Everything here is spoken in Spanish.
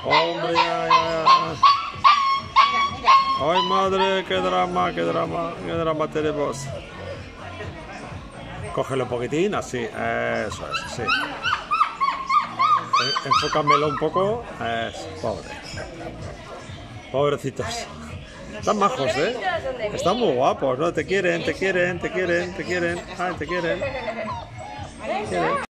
Hombre, ya. Ay, madre, qué drama tenemos. Cógelo un poquitín, así, eso es, sí. Enfócamelo un poco, pobre. Pobrecitos. Están majos, ¿eh? Están muy guapos, ¿no? Te quieren. Ay, te quieren.